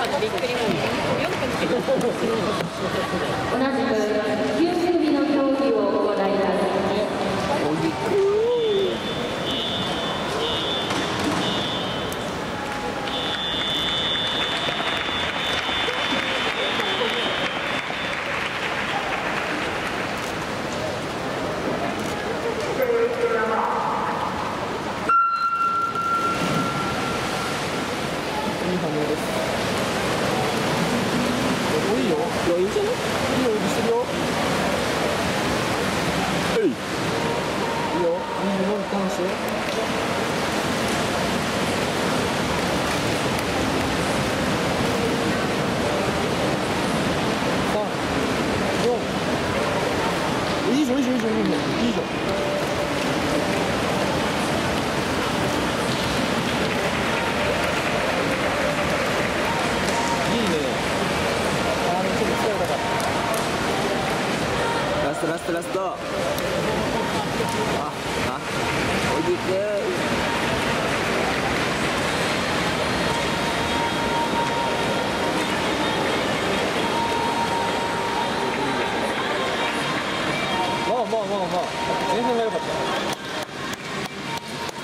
びっくりも4分つけて同じく9組の競技を行います。 いいよ。いや、いいんじゃない？いいよ、いいしてるよ。いいよ、25にターンして。3、4。いいじゃん、いいじゃん、いいじゃん、いいじゃん。いいじゃん。ラストラスト。あ、おいでく。まあ前半が良かった。